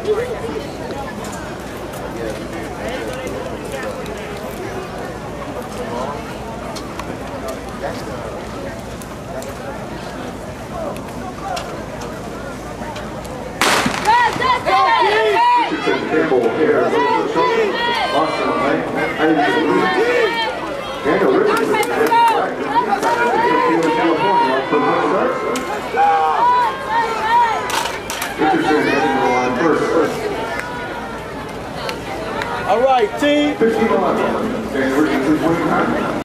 Campbell here. Austin Lane. Daniel Richards in California for the start. Richardson heading the line first. All right, team. 15-11. Daniel Richards is winning.